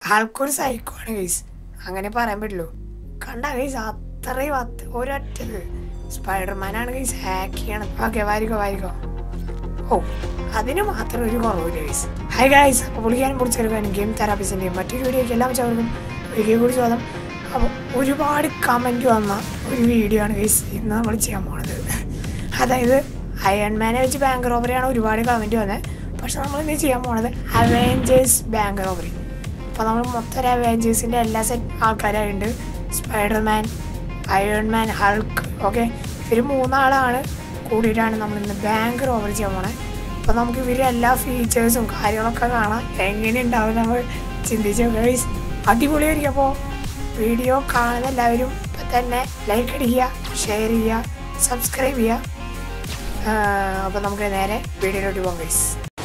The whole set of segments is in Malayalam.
ആൾക്കൊരു സൈക്കോയാണ് ഗൈസ്, അങ്ങനെ പറയാൻ പറ്റുള്ളൂ. കണ്ട ഗൈസ് അത്രയും ഒരൊറ്റത് സ്പൈഡർമാനാണ് ഗൈസ് ഹാക്ക് ചെയ്യണം. ഓക്കെ വാരിക്കോ. ഓ അതിന് മാത്രം ഒരു കുറവില്ല ഗൈസ്. ഹായ് ഗൈസ്, അപ്പോൾ പുള്ളിക്കാനും പൊടിച്ചെടുക്കാനും ഗെയിം തെറാപ്പിസിൻ്റെയും മറ്റൊരു വീഡിയോയ്ക്ക് എല്ലാം ചവർക്കും വീഡിയോ കൂടി ചോദം. അപ്പോൾ ഒരുപാട് കമൻറ്റ് വന്ന ഒരു വീഡിയോ ആണ് ഗൈസ് ഇന്ന് നമ്മൾ ചെയ്യാൻ പോണത്. അതായത് അയൺമാനെ വെച്ച് ബാങ്ക് റോബറിയാണ് ഒരുപാട് കമൻറ്റ് വന്നത്. പക്ഷെ നമ്മൾ ഇന്ന് ചെയ്യാൻ പോണത് അവെഞ്ചേഴ്സ് ബാങ്ക് റോബറി. അപ്പോൾ നമ്മൾ മൊത്തം അവെഞ്ചേഴ്സിൻ്റെ എല്ലാ സെറ്റ് ആൾക്കാരായിട്ടുണ്ട്. Spiderman, Ironman, Hulk. ഓക്കെ, ഇവർ മൂന്നാളാണ് കൂടിയിട്ടാണ് നമ്മൾ ഇന്ന് ബാങ്ക് റോബറി ചെയ്യാൻ പോണത്. അപ്പോൾ നമുക്ക് ഇവരുടെ എല്ലാ ഫീച്ചേഴ്സും കാര്യങ്ങളൊക്കെ കാണാം. എങ്ങനെയുണ്ടാവും നമ്മൾ ചിന്തിച്ച് ഗൈസ്, അടിപൊളിയായിരിക്കും. അപ്പോൾ വീഡിയോ കാണുന്ന എല്ലാവരും ഇപ്പം തന്നെ ലൈക്ക് അടിക്കുക, ഷെയർ ചെയ്യുക, സബ്സ്ക്രൈബ് ചെയ്യുക. അപ്പോൾ നമുക്ക് നേരെ വീഡിയോയിലോട്ട് പോകാം ഗൈസ്.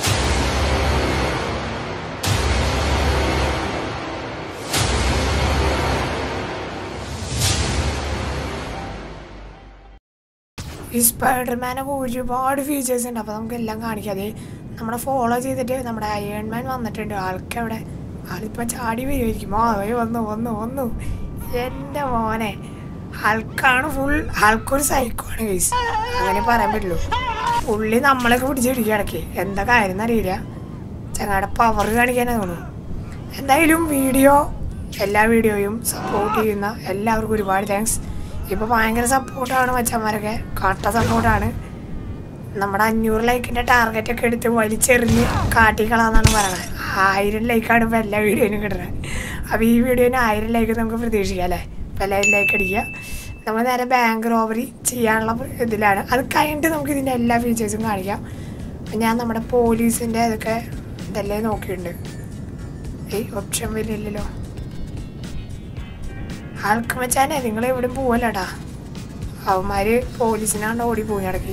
ഈ സ്പൈഡർമാനൊക്കെ ഒരുപാട് ഫീച്ചേഴ്സ് ഉണ്ട്. അപ്പോൾ നമുക്ക് എല്ലാം കാണിക്കാതെ നമ്മളെ ഫോളോ ചെയ്തിട്ട് നമ്മുടെ അയൺമാൻ വന്നിട്ടുണ്ട്. ആളിപ്പോൾ ചാടി വരുമായിരിക്കും. വന്നു എൻ്റെ മോനെ, ഹൾക്കാണ് ഫുൾ. ഹൾക്കൊരു സൈക്കോയാണ് ഗൈസ്, അങ്ങനെ പറയാൻ പറ്റുള്ളൂ. പുള്ളി നമ്മളൊക്കെ പിടിച്ചിടിക്കുക ഇടയ്ക്ക്, എന്താ കാര്യം എന്നറിയില്ല. ചങ്ങാടെ പവർ കാണിക്കാനേ തോന്നുന്നു. എന്തായാലും എല്ലാ വീഡിയോയും സപ്പോർട്ട് ചെയ്യുന്ന എല്ലാവർക്കും ഒരുപാട് താങ്ക്സ്. ഇപ്പോൾ ഭയങ്കര സപ്പോർട്ടാണ് മച്ചന്മാരൊക്കെ, കട്ട സപ്പോർട്ടാണ്. നമ്മുടെ 500 ലൈക്കിൻ്റെ ടാർഗറ്റൊക്കെ എടുത്ത് വലിച്ചെറിഞ്ഞ് കാട്ടിക്കളാന്നാണ് പറയണത്. 1000 ലൈക്കാണ് ഇപ്പോൾ എല്ലാ വീഡിയോയിലും കിട്ടുന്നത്. അപ്പോൾ ഈ വീഡിയോന് 1000 ലൈക്ക് നമുക്ക് പ്രതീക്ഷിക്കാം അല്ലേ. ഇപ്പോൾ എല്ലാവരും ലൈക്ക് അടിക്കുക. നമ്മൾ നേരെ ബാങ്ക് റോബറി ചെയ്യാനുള്ള ഇതിലാണ്. അത് കഴിഞ്ഞിട്ട് നമുക്ക് ഇതിൻ്റെ എല്ലാ ഫീച്ചേഴ്സും കാണിക്കാം. അപ്പം ഞാൻ നമ്മുടെ പോലീസിൻ്റെ ഇതൊക്കെ ഇതെല്ലാം നോക്കിയിട്ടുണ്ട്. ഓപ്ഷൻ വരില്ലല്ലോ. ആൾക്ക് വെച്ചാൽ നിങ്ങൾ എവിടെയും പോവല്ലേട്ടാ, അവന്മാർ പോലീസിനാണ്ട് ഓടിപ്പോയി ഇടയ്ക്ക്.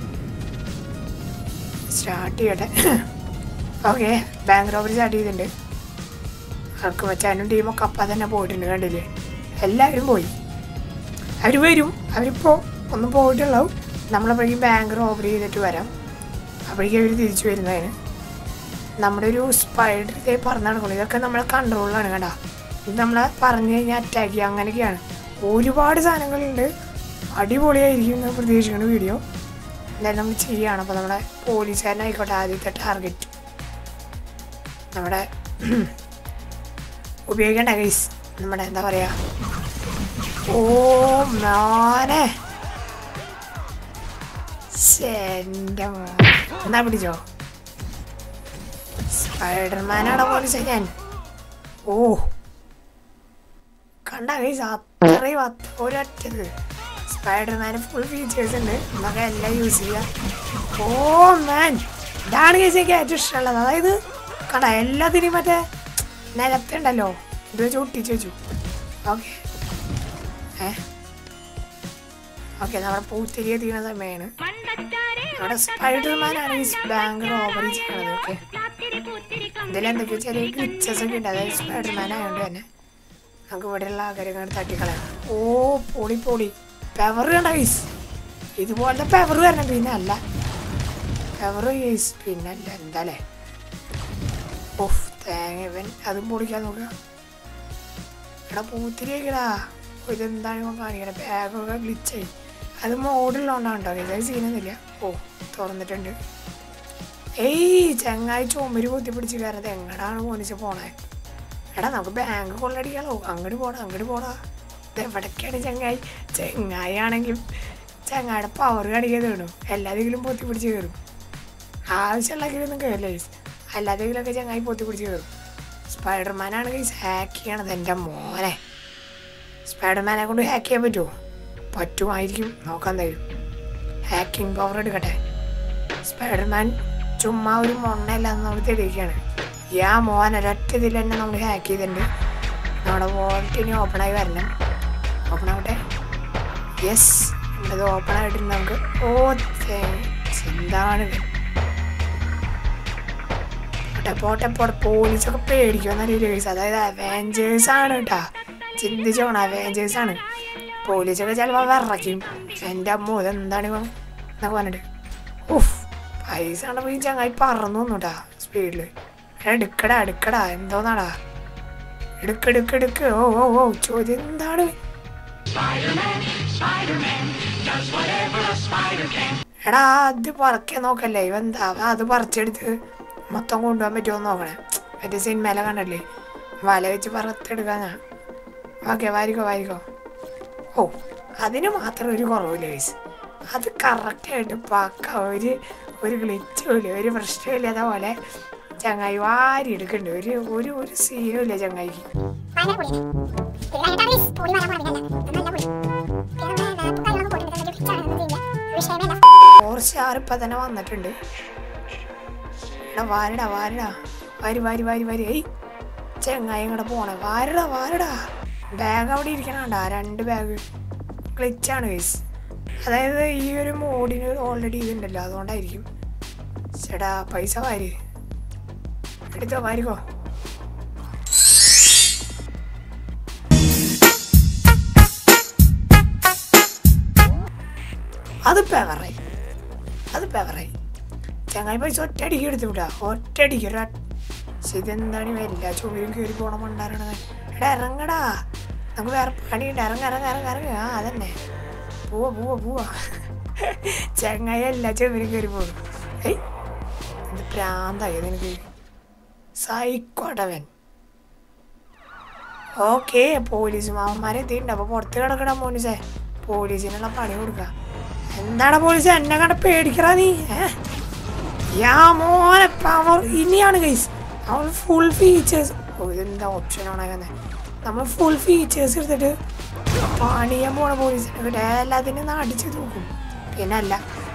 സ്റ്റാർട്ട് ചെയ്യട്ടെ. ഓക്കെ, ബാങ്ക് റോബറി സ്റ്റാർട്ട് ചെയ്തിട്ടുണ്ട്. ആൾക്ക് വെച്ചാലും ടീമൊക്കെ അപ്പം തന്നെ പോയിട്ടുണ്ട്. കണ്ടില്ലേ, എല്ലാവരും പോയി. അവർ വരും, അവരിപ്പോൾ ഒന്നും പോയിട്ടുള്ളൂ. നമ്മളപ്പോഴേക്കും ബാങ്ക് റോബറി ചെയ്തിട്ട് വരാം. അപ്പോഴേക്കും അവർ തിരിച്ചു വരുന്നതിന് നമ്മുടെ ഒരു സ്പൈഡർ ഇതേ പറഞ്ഞു നടക്കണം. ഇതൊക്കെ നമ്മളെ കൺട്രോളിലാണ് കേട്ടോ. ഇത് നമ്മളെ പറഞ്ഞു കഴിഞ്ഞാൽ അറ്റാക്ക് ചെയ്യുക, അങ്ങനെയൊക്കെയാണ്. ഒരുപാട് സാധനങ്ങളുണ്ട്, അടിപൊളിയായിരിക്കും എന്ന് പ്രതീക്ഷിക്കുന്ന വീഡിയോ. എന്തായാലും നമ്മൾ ചെയ്യുകയാണ്. അപ്പോൾ നമ്മുടെ പോലീസുകാരനായിക്കോട്ടെ ആദ്യത്തെ ടാർഗറ്റ് നമ്മുടെ ഉപയോഗിക്കേണ്ട ഗൈസ്. നമ്മുടെ എന്താ പറയുക, ഓ മോനെ, എൻ്റെ മോനെ എന്നാ പിടിച്ചോ. സ്പൈഡർമാനാണ് പോലീസ് ഞാൻ. ഓ കണ്ട ഗൈസ് അത്രയും ഒരൊറ്റത് സ്പൈഡർമാന് ഫുൾ ഫീച്ചേഴ്സ് ഉണ്ട്. നമുക്ക് എല്ലാം യൂസ് ചെയ്യാം. ഓ മാൻ, ഇതാണ് ഗൈസ് എനിക്ക് ഏറ്റവും ഇഷ്ടമുള്ളത്. അതായത് കണ്ട എല്ലാത്തിനും മറ്റേ നിലത്തുണ്ടല്ലോ, ഇത് വെച്ച് ഒട്ടിച്ച് വെച്ചു. ഓക്കെ ഓക്കെ, നമ്മുടെ പൂത്തിരി എത്തിക്കുന്ന സമയമാണ്. നമ്മുടെ സ്പൈഡർമാനാണ് ഈ ബാങ്ക് റോബറി ചെയ്യണത്. ഓക്കെ, ഇതിലെന്തൊക്കെയോ ചെറിയ ഗ്ലിച്ചസ് ഒക്കെ ഉണ്ട്. അതായത് സ്പൈഡർമാൻ ആയതുകൊണ്ട് തന്നെ നമുക്ക് ഇവിടെയുള്ള ആൾക്കാരൊക്കെ തട്ടിക്കളയാം. ഓ പൊളി പെവർ കണ്ട ഗൈസ്, ഇതുപോലത്തെ പെവർ വരണം. പിന്നെ അല്ല പെവർ ഗൈസ്, പിന്നെ അല്ല എന്താല്ലേ. ഓഫ് തേങ്ങ, ഇവൻ അതും പൊളിക്കാൻ നോക്കുക. എടാ പൂത്തിരിയൊക്കെടാ, ഇതെന്താണ് ഇവൻ കാണിക്കണേ. ബാഗൊക്കെ ഗ്ലിച്ചായി. അത് മോഡുള്ളതുകൊണ്ടാണ് കേട്ടോ ഗൈസ്, അത് സീനൊന്നുമില്ല. ഓ തുറന്നിട്ടുണ്ട്. ചങ്ങായി ചുമര് കുത്തിപ്പിടിച്ച് കയറത്. എങ്ങടാണ് പോലീസ് പോണേ. എടാ നമുക്ക് ബാങ്ക് കൊള്ളടിക്കാലോ. അങ്ങോട്ട് പോടാ. ഇത് എവിടേക്കാണ് ചങ്ങായി ആണെങ്കിൽ ചങ്ങായുടെ പവർ കാണിക്കാൻ തോന്നും. എല്ലാതെങ്കിലും പൊത്തി പിടിച്ച് കയറും. ആവശ്യമുള്ളതിലൊന്നും കയറില്ല ഗൈസ്, അല്ലാതെങ്കിലൊക്കെ ചങ്ങായി പൊത്തി പിടിച്ച് കയറും. സ്പൈഡർമാനാണ് ഗൈസ് ഹാക്ക് ചെയ്യണത്. എൻ്റെ മോനെ, സ്പൈഡർമാനെ കൊണ്ട് ഹാക്ക് ചെയ്യാൻ പറ്റുമോ? പറ്റുമായിരിക്കും, നോക്കാൻ തരും. ഹാക്കിംഗ് പവർ എടുക്കട്ടെ. സ്പൈഡർമാൻ ചുമ്മാ ഒരു മൊണ്ണയില്ലാന്ന് നമ്മൾ തെളിയിക്കുകയാണ്. മോൻ ഒരൊറ്റ ഇതിൽ തന്നെ നമ്മൾ ഹാക്ക് ചെയ്തിട്ടുണ്ട്. നമ്മുടെ വോൾട്ട് ഇനി ഓപ്പണായി വരണം. ഓപ്പൺ ആവട്ടെ. യെസ്, നമ്മളിത് ഓപ്പൺ ആയിട്ടുണ്ട്. നമുക്ക് എന്താണ് പോട്ടെ പോലീസൊക്കെ പേടിക്കുമെന്നറിയില്ല ഗൈസ്. അതായത് അവെഞ്ചേഴ്സാണ് കേട്ടാ, ചിന്തിച്ചോണം. അവെഞ്ചേഴ്സാണ്. പോലീസൊക്കെ ചിലപ്പോൾ വിറയ്ക്കും. എൻ്റെ അമ്മോ ഇതെന്താണ് എന്നൊക്കെ പറഞ്ഞിട്ട്. പൈസ കണ്ടപ്പോൾ ഈ ചങ്ങായി പറന്നു വന്നുട്ടാ സ്പീഡിൽ. എടുക്കടാ എന്തോന്നാടാ. എടുക്കെടുക്കെടുക്ക്. ഓ ഓ ഓ ചോദ്യം എന്താണ്? എടാ അത് പറിക്കാൻ നോക്കല്ലേ ഇവന്താ അത് പറിച്ചെടുത്ത് മൊത്തം കൊണ്ടുപോകാൻ പറ്റുമോ നോക്കണേ. മറ്റേ സിനിമയിലെ കണ്ടല്ലേ വല വെച്ച് പറത്തെടുക്കാനാ. ഓക്കെ വാരിക്കോ. ഓ അതിന് മാത്രം ഒരു കുറവില്ല ഗൈസ്. അത് കറക്റ്റായിട്ട് പക്ക ഒരു ഗ്ലിച്ചുമില്ല ഒരു പ്രശ്നമില്ലാത്ത പോലെ ചങ്ങായി വാരി എടുക്കണ്ട്. ഒരു സീനും ഇല്ല ചങ്ങായിക്ക്. ഇപ്പൊ തന്നെ വന്നിട്ടുണ്ട്. എടാ വാരടാ വാരി ഏയ് ചെങ്ങായി ഇങ്ങടെ പോണേ. വാരടാ ബാഗ് അവിടെ ഇരിക്കണണ്ട. 2 ബാഗ് ക്ലിച്ചാണ് ഗൈസ്. അതായത് ഈ ഒരു മോഡിന് ഓൾറെഡി ഇതുണ്ടല്ലോ അതുകൊണ്ടായിരിക്കും. ചേട്ടാ പൈസ എടുത്തോ വാരിക്കോ. അത് പെവറായി ചങ്ങായി പൈസ ഒറ്റയടിക്ക് എടുത്തു വിട്ടാ. ഒറ്റയടിക്ക് ഇതെന്താണ് എല്ലാ ചുമരും കയറി പോണം ഉണ്ടാകണത്. എടാ ഇറങ്ങടാ നമുക്ക് വേറെ പണിയുണ്ട്. ഇറങ്ങ. ആ അതന്നെ പോവാ ചങ്ങായി എല്ലാ ചുമരും കയറി പോകും. ഏയ് ഇത് പ്രാന്തായി നിനക്ക് സൈക്കോട്ടവൻ. ഓക്കെ പോലീസ് മാമന്മാരെ എത്തിയിട്ടുണ്ട്. അപ്പൊ പുറത്ത് കിടക്കണ മോനിസേ പോലീസിനുള്ള പണി കൊടുക്ക. എന്താണ് പോലീസ് എന്നെ കണ്ട പേടിക്കറാ നീ? യാ മോനെ പവർ ഇനിയാണ് ഗൈസ്. നമ്മൾ ഫുൾ ഫീച്ചേഴ്സ് ഇതെന്താ ഓപ്ഷൻ ആണേ. നമ്മൾ ഫുൾ ഫീച്ചേഴ്സ് എടുത്തിട്ട് പണിയാൻ പോണ പോലീസിനെ എല്ലാത്തിനും അടിച്ച് തൂക്കും. പിന്നെ അല്ല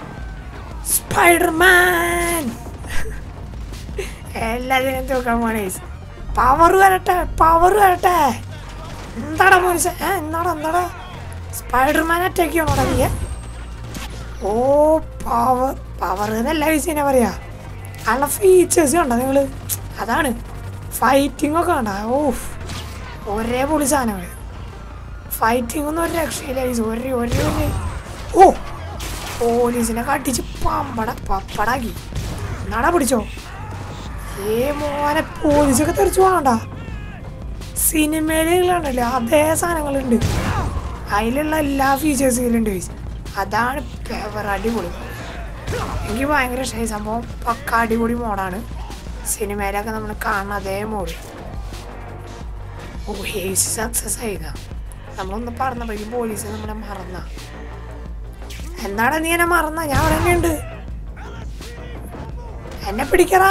സ്പൈഡർമാൻ എല്ലാത്തിനും തൂക്കാൻ പോണ ഗൈസ്. പവർ വരട്ടെ. എന്താടാ പോലീസ്? എന്താടാ സ്പൈഡർമാൻ അറ്റാക്ക് ചെയ്യണോടാ നീ? ഓ പവർ എന്നല്ല ഗൈസിനെ പറയാ. നല്ല ഫീച്ചേഴ്സ് കണ്ടോ നിങ്ങള്? അതാണ് ഫൈറ്റിംഗ് ഒക്കെ കണ്ട. ഓ ഒരേ പൊളി സാധനങ്ങൾ. ഫൈറ്റിംഗ് ഒന്നും ഒരു രക്ഷയില്ല ഗൈസ്. ഒരേ ഓ പോലീസിനെ കട്ടിച്ച് പപ്പടാക്കി. എന്നാടാ പിടിച്ചോ. മോനെ പോലീസൊക്കെ തെറിച്ചു പോകണ്ട. സിനിമയിലുണ്ടല്ലോ അതേ സാധനങ്ങളുണ്ട്. അതിലുള്ള എല്ലാ ഫീച്ചേഴ്സിലുണ്ട് ഗൈസ്. അതാണ് അടിപൊളി. എനിക്ക് ഭയങ്കര ഇഷ്ടമായി സംഭവം. പക്ക അടിപൊളി മോഡാണ്. സിനിമയിലൊക്കെ നമ്മൾ കാണുന്ന അതേ മോഡ്. ഓ ഹേസ് സക്സസ് ആയിതാ. നമ്മളൊന്ന് പറഞ്ഞപ്പോഴേക്കും പോലീസ് നമ്മളെ മറന്ന. എന്താടാ നീ എന്നെ മറന്ന? ഞാൻ അവിടെ തന്നെയുണ്ട്. എന്നെ പിടിക്കടാ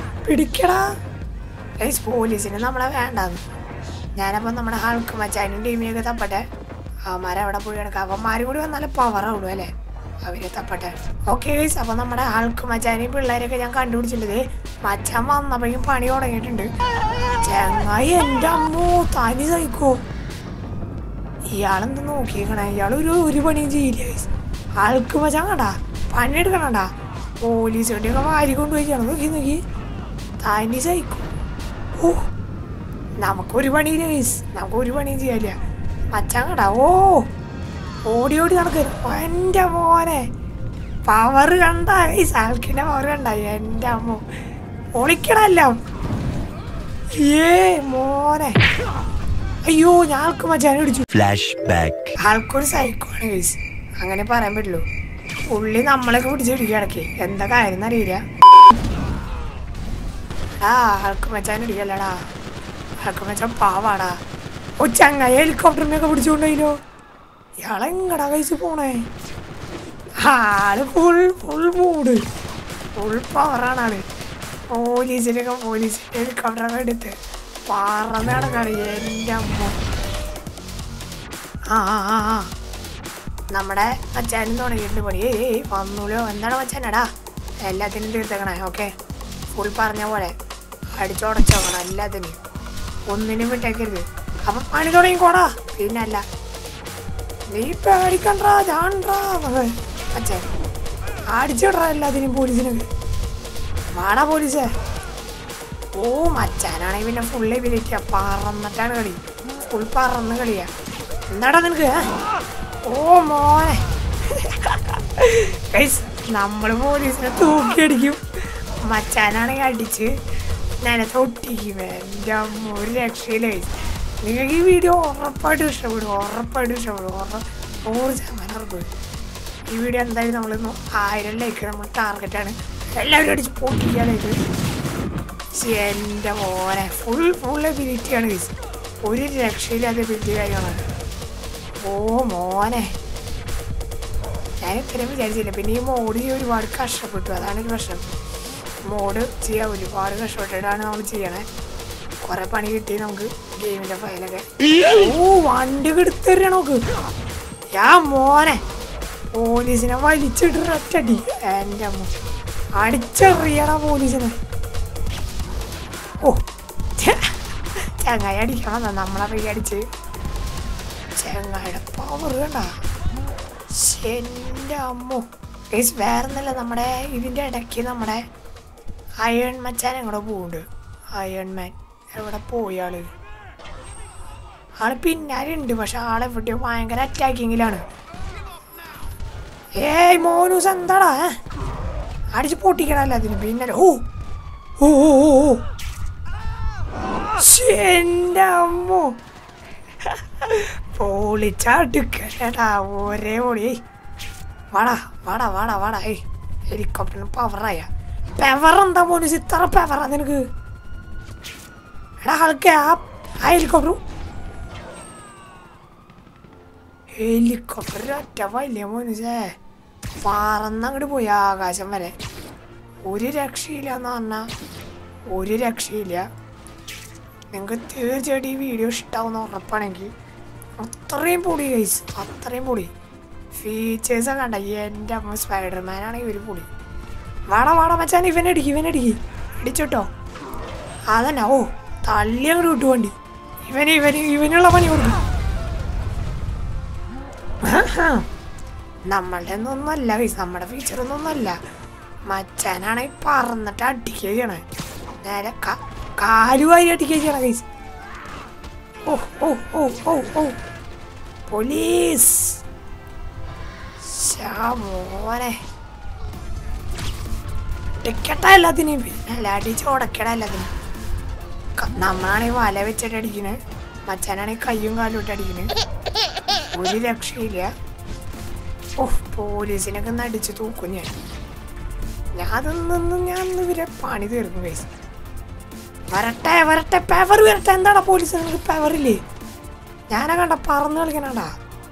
ഗൈസ്. പോലീസിന് നമ്മളെ വേണ്ടാന്ന്. ഞാനപ്പം നമ്മുടെ ഹൾക്ക് മച്ചാനും ടീമിനെയൊക്കെ തപ്പട്ടെ. അവന്മാരവിടെ പോയി കിടക്കാം. അവന്മാരും കൂടി വന്നാലും പവറാവുള്ളൂ അല്ലേ? അവരെ തപ്പട്ടെ. Okay guys. അപ്പം നമ്മുടെ ഹൾക്ക് മച്ചാനെയും പിള്ളേരെയൊക്കെ ഞാൻ കണ്ടുപിടിച്ചിട്ടുണ്ട്. മച്ചാൻ വന്നപ്പോഴേക്കും പണി തുടങ്ങിയിട്ടുണ്ട്. ചങ്ങായി എൻ്റെ അമ്മോ തനി സഹിക്കോ. ഇയാളെന്ത് നോക്കിയേക്കണേ? ഇയാൾ ഒരു പണിയും ചെയ്യില്ല ഗൈസ്. ഹൾക്ക് മച്ചാൻ കണ്ടാ പണിയെടുക്കണണ്ടാ. പോലീസ് വണ്ടിയൊക്കെ വാരി കൊണ്ടുപോയിക്കാണ്. നോക്കി തനി സഹിക്കോ. ഓ നമുക്കൊരു പണിയില്ല ഗൈസ്. നമുക്കൊരു പണിയും ചെയ്യാനില്ല. മച്ചാൻ കണ്ടാ ഓടി നടക്കുന്നു. എൻ്റെ മോനെ പവർ കണ്ട ഗൈസ്. ആൾക്കിൻ്റെ പവർ കണ്ട. എൻ്റെ അമ്മ ഒളിക്കണല്ലോ. മോനെ അയ്യോ ഞാൾക്ക് മച്ചാനെ പിടിച്ചു. ആൾക്കൊരു സൈക്കോ ആണ് ഗൈസ്. അങ്ങനെ പറയാൻ പറ്റുള്ളൂ. പുള്ളി നമ്മളൊക്കെ പിടിച്ച് പിടിക്കടക്കി. എന്താ കാര്യം എന്നറിയില്ല. ആൾക്ക് മച്ചാൻ ഇടിക്കല്ലടാ. ആൾക്ക് മച്ചാൻ പാവാടാ. ഓ ചങ്ങായി ഹെലികോപ്റ്ററിനെയൊക്കെ പിടിച്ചുകൊണ്ടോ. ഇയാളെങ്ങടാ കഴിച്ച് പോണേ? ആള് ഫുൾ മൂഡ് ഫുൾ പവറാണ് ആള്. പോലീസ് ഹെലികോപ്റ്ററൊക്കെ എടുത്ത് പറന്ന് നടക്കാണ്. എൻ്റെ അമ്മ. നമ്മുടെ മച്ചാനും തുടങ്ങിയിട്ടുണ്ട് പണി. വന്നൂലോ. എന്താണ് മച്ചാനടാ എല്ലാത്തിനും തീർത്തേക്കണേ. ഓക്കെ ഫുൾ പറഞ്ഞ പോലെ അടിച്ചുടച്ചോക്കണം എല്ലാത്തിനും. ഒന്നിനും വിട്ടേക്കരുത്. അപ്പം പണി തുടങ്ങിക്കോടാ. പിന്നല്ല നീ പേടിക്കണ്ടാ. ജാണ്ടാ മച്ചേ അടിച്ചുവിടറാ എല്ലാത്തിനും പോലീസിനൊക്കെ. വാടാ പോലീസേ. ഓ മച്ചാനാണെങ്കിൽ പിന്നെ ഫുൾ എബിലിറ്റിയാ. പറന്നിട്ടാണ് കളി. ഫുൾ പറന്ന് കളിയാ. എന്താടാ നിനക്ക്? ഓ മോനെ നമ്മള് പോലീസിനെ തൂക്കിയടിക്കും. മച്ചാനാണെങ്കിൽ അടിച്ച് നിലത്ത് ഒട്ടിക്കും. എൻ്റെ അമ്മ ഒരു രക്ഷയില്ല. നിങ്ങൾക്ക് ഈ വീഡിയോ ഉറപ്പായിട്ടും ഇഷ്ടപ്പെടും 100% ഈ വീഡിയോ എന്തായാലും നമ്മളിന്ന് 1000 ലൈക്ക് നമ്മൾ ടാർഗറ്റാണ്. എല്ലാവരും അടിച്ച് പൊട്ടിക്കാനായിട്ട്. എൻ്റെ മോനെ ഫുൾ എബിലിറ്റിയാണ് ഗൈസ്. ഒരു രക്ഷയില്ലാതെ എബിലിറ്റി കാര്യങ്ങളാണ്. ഓ മോനെ ഞാൻ ഇത്രയും വിചാരിച്ചില്ല. പിന്നെ ഈ മോഡ് ഒരുപാട് കഷ്ടപ്പെട്ടു, അതാണ് ഒരു പ്രശ്നം. മോഡ് ചെയ്യാൻ ഒരുപാട് കഷ്ടപ്പെട്ടിട്ടാണ് നമ്മൾ ചെയ്യണേ. കുറെ പണി കിട്ടി നമുക്ക് ഗെയിമിന്റെ ഫയലൊക്കെ. ഓ വണ്ടി എടുത്തരണ നോക്ക്. മോനെ പോലീസിനെ വലിച്ചിട്ട് ഒറ്റടി. എൻ്റെ അമ്മ അടിച്ചെറിയണ പോലീസിനെ. ഓ ചങ്ങായി അടിക്കണം നമ്മളെ പൈ അടിച്ച്. ചങ്ങായിയുടെ പവർ കണ്ട. എൻ്റെ അമ്മോ ഗൈസ് വേറൊന്നല്ല, നമ്മുടെ ഇതിൻ്റെ ഇടയ്ക്ക് നമ്മുടെ അയൺ മച്ചാൻ എങ്ങോട്ട് പോകുന്നുണ്ട്. അയൺ മാൻ എവിടെ പോയി ആള് പിന്നാലെ ഉണ്ട്. പക്ഷെ ആളെവിടെയോ ഭയങ്കര അറ്റാക്കിങ്ങിലാണ്. ഏയ് മോനൂസ് എന്താടാ അടിച്ച് പൊട്ടിക്കണല്ലോ അതിന്. പിന്നെ ഓ ഓ ഓ ഓ എൻ്റെ അമ്മോ പൊളിച്ചടുക്കട്ടാ ഒരേ പൊളി. വാടാ ഏയ് ഹെലികോപ്റ്ററിന് പവറായ പെവർ എന്താ മോനൂസ് ഇത്ര പെവറാ നിനക്ക്? എടാ ആൾക്ക് ആ ഹെലികോപ്റ്റർ ഒറ്റ വലിയ മോനൂസേ പറന്നങ്ങോട്ട് പോയി ആകാശം വരെ. ഒരു രക്ഷയില്ല എന്ന് പറഞ്ഞാൽ ഒരു രക്ഷയില്ല. നിങ്ങൾക്ക് തീർച്ചയായിട്ടും ഈ വീഡിയോ ഇഷ്ടമാവുന്ന ഉറപ്പാണെങ്കിൽ അത്രയും പൊടി ഗൈസ്, അത്രയും പൊടി ഫീച്ചേഴ്സൊക്കെ കണ്ട. എൻ്റെ അമ്മ സ്പൈഡർമാനാണെങ്കിൽ ഒരു പൊടി. വാടാ മച്ചാൻ ഇവനടിക്ക് അടിച്ചോട്ടോ. അതന്നെ ഓ തള്ളി അങ്ങോട്ട് വിട്ടു വണ്ടി. ഇവനുള്ള പണി കൊടുക്കും. നമ്മളുടെ ഒന്നല്ല ഗൈസ്, നമ്മുടെ ഫീച്ചറൊന്നല്ല. മച്ചാനാണെങ്കിൽ പറന്നിട്ട് അടിക്കുക ചെയ്യണേ. നേരെ കാലുവായി അടിക്കുക ചെയ്യണം ഗൈസ്. ഓ ഓ ഓ ഓ ഓ പോലീസ് മോനെ ടിക്കട്ടാ എല്ലാത്തിനും. പിന്നെ അടിച്ച് ഉടക്കട എല്ലാത്തിനും. നമ്മളാണെങ്കിൽ വല വെച്ചിട്ട് അടിക്കണേ, മച്ചാനാണെങ്കിൽ കയ്യും കാലും ഇട്ട് അടിക്കണേ. ഒരു രക്ഷയില്ല. ഓ പോലീസിനൊക്കെ ഒന്ന് അടിച്ച് തൂക്കും ഞാൻ ഇവരെ പണി തീർക്കും ഗൈസ്. വരട്ടെ പെവർ വരട്ടെ. എന്താടാ പോലീസ് നിങ്ങൾക്ക് പെവറില്ലേ? ഞാനാ കണ്ട പറന്ന് കളിക്കണടാ.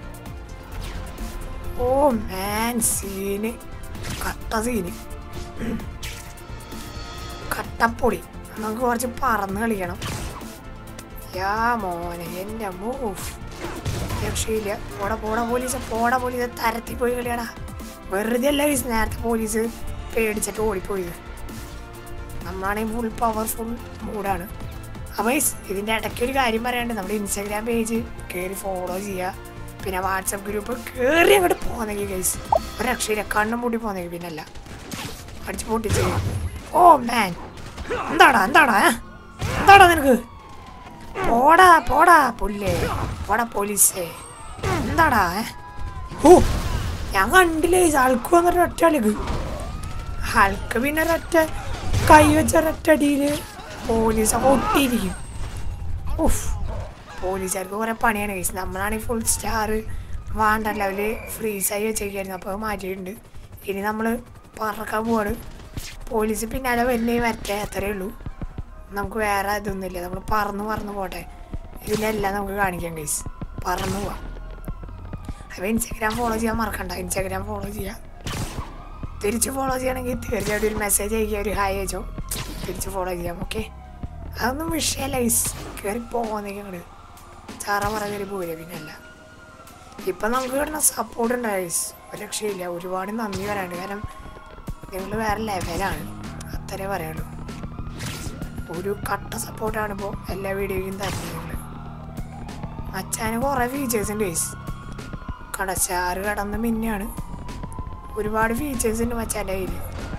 ഓ മാൻ സീന് കട്ടപ്പൊടി. നമുക്ക് കുറച്ച് പറന്ന് കളിക്കണം. മോനെ എൻ്റെ മൂഫ് രക്ഷയില്ല. പോടാ പോലീസ് തരത്തിൽ പോയി കളിയാടാ. വെറുതെ അല്ല ഗൈസ് നേരത്തെ പോലീസ് പേടിച്ചിട്ട് ഓടിപ്പോയത്. നമ്മളാണെങ്കിൽ ഫുൾ പവർഫുൾ മൂഡാണ്. അപ്പോൾ ഇതിൻ്റെ ഇടയ്ക്ക് ഒരു കാര്യം പറയാണ്ട്, നമ്മുടെ ഇൻസ്റ്റാഗ്രാം പേജ് കയറി ഫോളോ ചെയ്യുക. പിന്നെ വാട്സപ്പ് ഗ്രൂപ്പ് കയറി അങ്ങോട്ട് പോകുന്നെങ്കിൽ ഗൈസ് ഒരു രക്ഷയില്ല. കണ്ണും പൂട്ടി പോകുന്നെങ്കിൽ പിന്നല്ല അടിച്ച് പൊട്ടിച്ച്. ഓ മാൻ എന്താടാ നിനക്ക്? പോടാ പുല്ലേ പോലീസേ എന്താടാ? ഓ ഞാൻ കണ്ടില്ലേ ആൾക്ക് വന്നിട്ട് ഒറ്റ ആൾക്ക് പിന്നെ ഒരൊറ്റ കൈ വെച്ചൊരൊറ്റടിയിൽ പോലീസൊക്കെ ഒട്ടിയിരിക്കും. ഓഫ് പോലീസുകാർക്ക് കുറെ പണിയാണ് കേസ്. നമ്മളാണെങ്കിൽ ഫുൾ സ്റ്റാർ വേണ്ട ലെവല് ഫ്രീസായി വെച്ചേക്കായിരുന്നു. അപ്പോൾ മാറ്റിയിട്ടുണ്ട്. ഇനി നമ്മൾ പറക്കാൻ പോവാണ്. പോലീസ് പിന്നാലെ വരട്ടെ, അത്രയേ ഉള്ളൂ. നമുക്ക് വേറെ ഇതൊന്നുമില്ല. നമ്മൾ പറന്ന് പോട്ടെ. ഇതിനെല്ലാം നമുക്ക് കാണിക്കാം കേസ്. പറന്ന് പോവാം. അപ്പോൾ ഇൻസ്റ്റാഗ്രാം ഫോളോ ചെയ്യാൻ മറക്കണ്ട. ഇൻസ്റ്റാഗ്രാം ഫോളോ ചെയ്യുക. തിരിച്ച് ഫോളോ ചെയ്യണമെങ്കിൽ തീർച്ചയായിട്ടും ഒരു മെസ്സേജ് അയക്കുക, ഒരു ഹായ് അയച്ചോ, തിരിച്ച് ഫോളോ ചെയ്യാം. ഓക്കെ അതൊന്നും വിഷയമല്ല ഗൈസ്. കയറി പോകുന്നെങ്കിൽ അങ്ങോട്ട് ചാറ കയറി പോയില്ല. പിന്നല്ല ഇപ്പം നമുക്ക് കിട്ടുന്ന സപ്പോർട്ട് ഉണ്ട് ഗൈസ്, ഒരു രക്ഷയില്ല. ഒരുപാട് നന്ദി പറയാനുണ്ട്. കാരണം നിങ്ങൾ വേറെ ലെവലാണ്, അത്രേ പറയുള്ളൂ. ഒരു കട്ട സപ്പോർട്ടാണ് ഇപ്പോൾ എല്ലാ വീഡിയോയ്ക്കും തരുന്നത് നിങ്ങൾ. മച്ചാന് കുറേ ഫീച്ചേഴ്സ് ഉണ്ട് ഗൈസ്. കടച്ചാറ് കടന്ന് മിന്നാണ്. ഒരുപാട് ഫീച്ചേഴ്സ് ഉണ്ട് മച്ചാൻ്റെ കയ്യിൽ.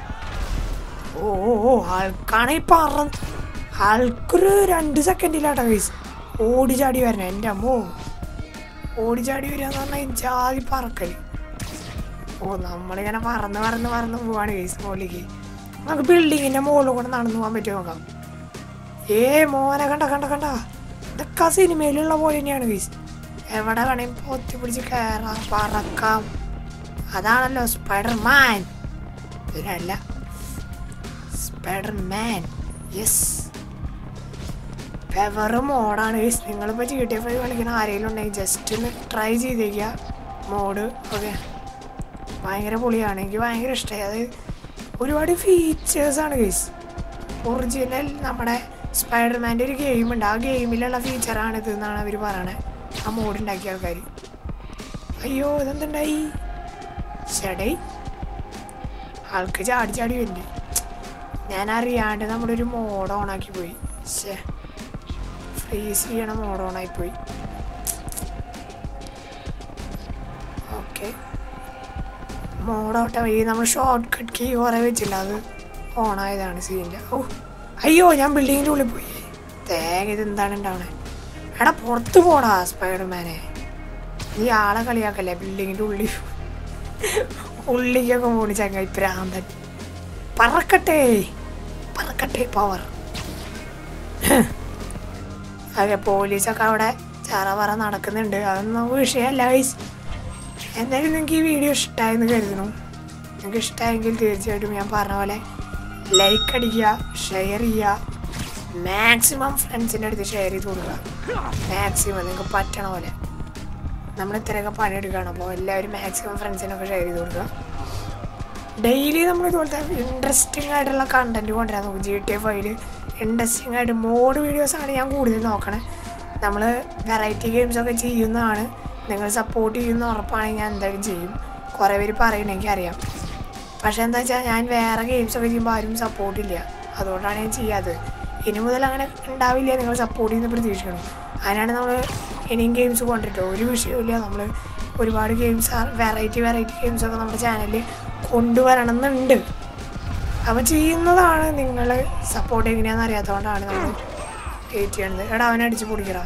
ഓ ആൾക്കാണ് ഈ ആൾക്കൊരു 2 സെക്കൻഡിലാട്ടോ ഗൈസ് ഓടിച്ചാടി വരണേ. എൻ്റെ അമ്മോ ഓടിച്ചാടി വരിക എന്ന് പറഞ്ഞാൽ ജാതി പറക്കൽ. നമ്മളിങ്ങനെ പറന്ന് പോവാണ് ഗൈസ് മുകളിലേക്ക്. നമുക്ക് ബിൽഡിങ്ങിൻ്റെ മുകളിൽ കൂടെ നടന്നു പോകാൻ പറ്റുമോ നോക്കാം. മോനെ കണ്ട ഇതൊക്കെ സിനിമയിലുള്ള പോലെ തന്നെയാണ് ഗൈസ്. എവിടെ വേണമെങ്കിൽ പൊത്തി പിടിച്ച് കയറാം, പറക്കാം. അതാണല്ലോ സ്പൈഡർമാൻ. ഇതിനല്ല സ്പൈഡർമാൻ. യെസ്, ഫെവറ് മോഡാണ് ഗൈസ്. നിങ്ങളിപ്പോൾ GTA 5 കളിക്കുന്ന ആരെങ്കിലും ഉണ്ടെങ്കിൽ ജസ്റ്റ് ഒന്ന് ട്രൈ ചെയ്തേക്കുക മോഡ്. ഓക്കെ, ഭയങ്കര പൊളിയാണ്. എനിക്ക് ഭയങ്കര ഇഷ്ടമായി. അത് ഒരുപാട് ഫീച്ചേഴ്സാണ് ഗൈസ്. ഒറിജിനൽ നമ്മുടെ സ്പൈഡർമാൻ്റെ ഒരു ഗെയിമുണ്ട്, ആ ഗെയിമിലുള്ള ഫീച്ചറാണ് ഇത് എന്നാണ് അവർ പറയണത്, ആ മോഡ് ഉണ്ടാക്കിയ ആൾക്കാർ. അയ്യോ, ഇതെന്തുണ്ടായി? ചേടേ, ആൾക്ക് ചാടി ചാടി വരുന്നുണ്ട്. ഞാൻ അറിയാണ്ട് നമ്മളൊരു മോഡ് ഓണാക്കി പോയി. ഫ്രീസ് ചെയ്യണ മോഡ് ഓണായിപ്പോയി. ഓക്കെ, മോഡോട്ടെ വഴി നമ്മൾ ഷോർട്ട് കട്ട് കീ കുറേ വെച്ചില്ല, അത് ഓണായതാണ് സീനിൻ്റെ. ഓ അയ്യോ, ഞാൻ ബിൽഡിങ്ങിൻ്റെ ഉള്ളിൽ പോയി. തേങ്ങ, ഇത് എന്താണ് ഉണ്ടാവണേ? എടാ പുറത്ത് പോടാ സ്പൈഡർമാനെ, നീ ആളെ കളിയാക്കല്ലേ. ബിൽഡിങ്ങിൻ്റെ ഉള്ളിലേക്കൊക്കെ പോണി ചങ്ങായി പ്രാന്തൻ. പറക്കട്ടെ പറക്കട്ടെ പവർ. അതെ, പോലീസൊക്കെ അവിടെ ചറ നടക്കുന്നുണ്ട്. അതൊന്നും വിഷയമല്ല ഗൈസ്. എന്തായാലും നിങ്ങൾക്ക് ഈ വീഡിയോ ഇഷ്ടമായെന്ന് കരുതുന്നു. നിങ്ങൾക്ക് ഇഷ്ടമായെങ്കിൽ തീർച്ചയായിട്ടും ഞാൻ പറഞ്ഞ പോലെ ലൈക്ക് അടിക്കുക, ഷെയർ ചെയ്യുക, മാക്സിമം ഫ്രണ്ട്സിൻ്റെ അടുത്ത് ഷെയർ ചെയ്ത് കൊടുക്കുക. മാക്സിമം നിങ്ങൾക്ക് പറ്റണ പോലെ. നമ്മൾ ഇത്രയൊക്കെ പണിയെടുക്കുകയാണ്, അപ്പോൾ എല്ലാവരും മാക്സിമം ഫ്രണ്ട്സിനൊക്കെ ഷെയർ ചെയ്ത് കൊടുക്കുക. ഡെയിലി നമ്മൾ ഇതുപോലത്തെ ഇൻട്രസ്റ്റിംഗ് ആയിട്ടുള്ള കണ്ടൻറ്റ് കൊണ്ടുവരാൻ നോക്കും. GTA 5 ഇൻട്രസ്റ്റിംഗ് ആയിട്ട് മോഡ് വീഡിയോസാണ് ഞാൻ കൂടുതൽ നോക്കണേ. നമ്മൾ വെറൈറ്റി ഗെയിംസൊക്കെ ചെയ്യുന്നതാണ്. നിങ്ങൾ സപ്പോർട്ട് ചെയ്യുന്ന ഉറപ്പാണെങ്കിൽ ഞാൻ എന്തായാലും ചെയ്യും. കുറേ പേര് പറയണ എനിക്കറിയാം. പക്ഷേ എന്താ വെച്ചാൽ ഞാൻ വേറെ ഗെയിംസൊക്കെ ചെയ്യുമ്പോൾ ആരും സപ്പോർട്ടില്ല, അതുകൊണ്ടാണ് ഞാൻ ചെയ്യാത്തത്. ഇനി മുതൽ അങ്ങനെ ഉണ്ടാവില്ല, നിങ്ങൾ സപ്പോർട്ട് ചെയ്യുന്ന പ്രതീക്ഷിക്കണം. അതിനാണ് നമ്മൾ ഇനിയും ഗെയിംസ് കൊണ്ടിട്ടോ, ഒരു വിഷയമില്ല. നമ്മൾ ഒരുപാട് ഗെയിംസ്, വെറൈറ്റി ഗെയിംസൊക്കെ നമ്മുടെ ചാനലിൽ കൊണ്ടുവരണം എന്നുണ്ട്. അപ്പോൾ ചെയ്യുന്നതാണ്. നിങ്ങൾ സപ്പോർട്ട് എങ്ങനെയാണെന്ന് അറിയാത്തതുകൊണ്ടാണ് നമ്മൾ വെയിറ്റ് ചെയ്യണത്. എടാ, അവനെ അടിച്ച് പൊളിക്കും.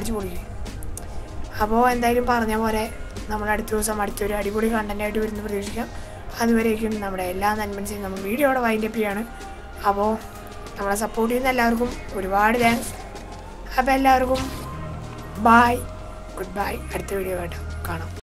അപ്പോൾ എന്തായാലും പറഞ്ഞ പോലെ നമ്മൾ അടുത്ത ദിവസം അടുത്തൊരു അടിപൊളി കണ്ടൻറ്റായിട്ട് വരുന്ന പ്രതീക്ഷിക്കാം. അതുവരേക്കും നമ്മുടെ എല്ലാ നന്മൻസിനും നമ്മൾ വീഡിയോയുടെ വൈൻഡപ്പ് ചെയ്യാണ്. അപ്പോൾ നമ്മളെ സപ്പോർട്ട് ചെയ്യുന്ന എല്ലാവർക്കും ഒരുപാട് താങ്ക്സ്. അപ്പോൾ എല്ലാവർക്കും ബൈ, ഗുഡ് ബൈ. അടുത്ത വീഡിയോ ആയിട്ട് കാണാം.